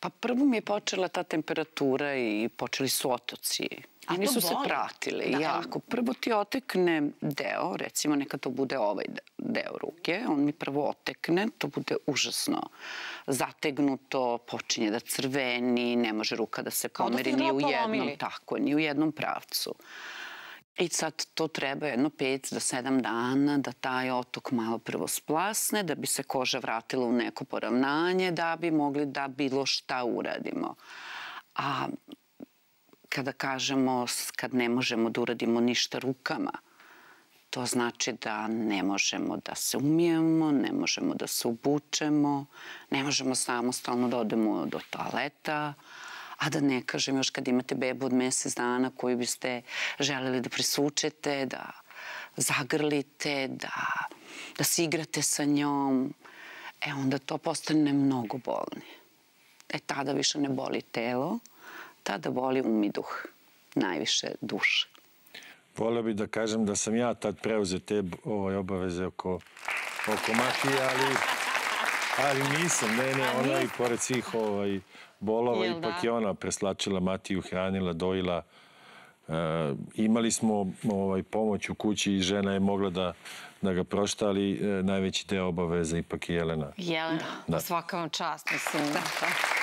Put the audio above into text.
Pa prvo mi je počela ta temperatura i počeli su otoci. A nisu to se boli? pratili Da. jako. Prvo ti otekne deo, recimo neka to bude ovaj deo ruke, on mi prvo otekne, to bude užasno zategnuto, počinje da crveni, ne može ruka da se pomeri ni u jednom, tako, ni u jednom pravcu. I sad to treba jedno 5 do 7 dana da taj otok malo prvo splasne, da bi se koža vratila u neko poravnanje, da bi mogli da bilo šta uradimo. A kada kažemo, kad ne možemo da uradimo ništa rukama, to znači da ne možemo da se umijemo, ne možemo da se obučemo, ne možemo samostalno da odemo do toaleta, a da ne kažem još kad imate bebu od mesec dana koju biste želeli da prisučete, da zagrlite, da se igrate sa njom, onda to postane mnogo bolnije. Tada više ne boli telo, tada boli um i duh, najviše duše. Voleo bih da kažem da sam ja tad preuzeo te obaveze oko Matije, ali nisam. Ne, ona i pored svih bolova, ipak je ona preslačila Matiju, hranila, dojila. Imali smo pomoć u kući i žena je mogla da ga prošta, ali najveći deo obaveza ipak je Jelena. Jelena, svaka vam čast, mislim.